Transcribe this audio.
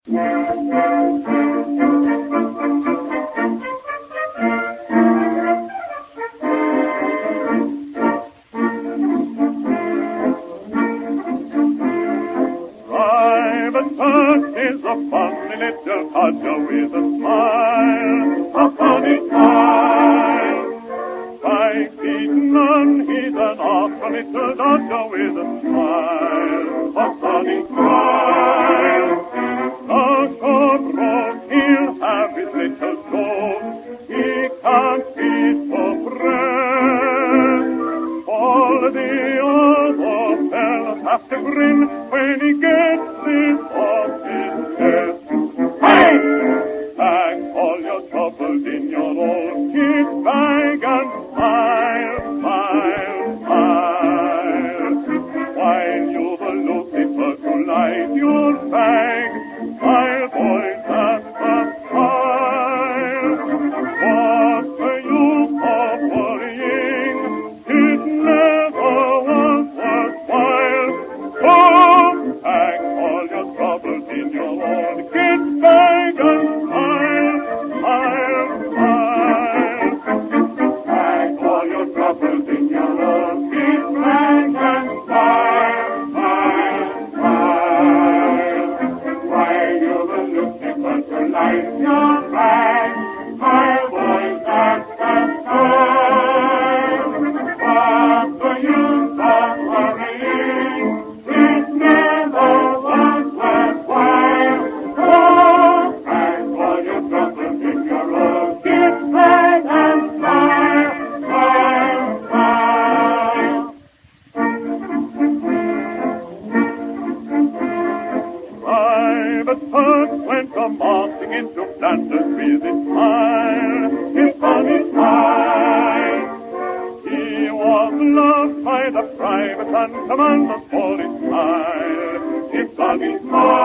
Private Tuck is a funny little codger with a smile, a funny smile. Spike Eaton, he's an awful little dodger with a smile, a funny smile. The short road, he'll have his little show, he can't beat for breath. All the other fellas have to grin when he gets it off his chest. Hey! Pack all your troubles in your old kit bag and smile, smile, smile. While you're the Lucifer to light your bag, smile, boys, that's a smile. What's the use of worrying? It never was worthwhile. Oh, pack all your troubles in your own kit bag and smile, smile, smile. Pack all your troubles in your own kit bag and smile, smile, smile. While you're the Lucifer to light your bag, smile, boys, that's the smile. What's the use of worrying? It never was worthwhile. Oh, pack all your troubles in your own kit bag and smile, smile, smile. Private Tuck went a-marching into Flanders with his smile, his funny smile. He was loved by the private and commanders for his smile, his funny smile.